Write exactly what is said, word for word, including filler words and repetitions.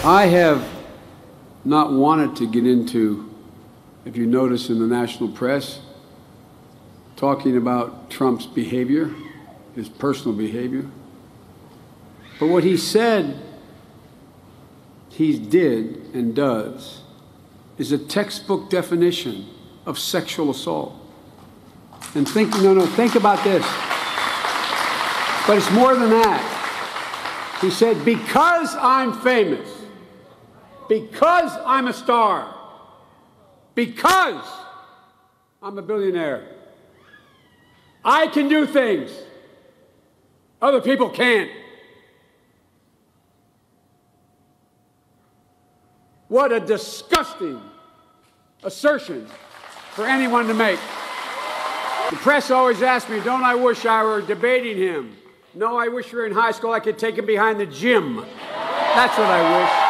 I have not wanted to get into, if you notice in the national press, talking about Trump's behavior, his personal behavior. But what he said he did and does is a textbook definition of sexual assault. And think, no, no, think about this. But it's more than that. He said, because I'm famous, because I'm a star, because I'm a billionaire, I can do things other people can't. What a disgusting assertion for anyone to make. The press always asks me, don't I wish I were debating him? No, I wish we were in high school, I could take him behind the gym. That's what I wish.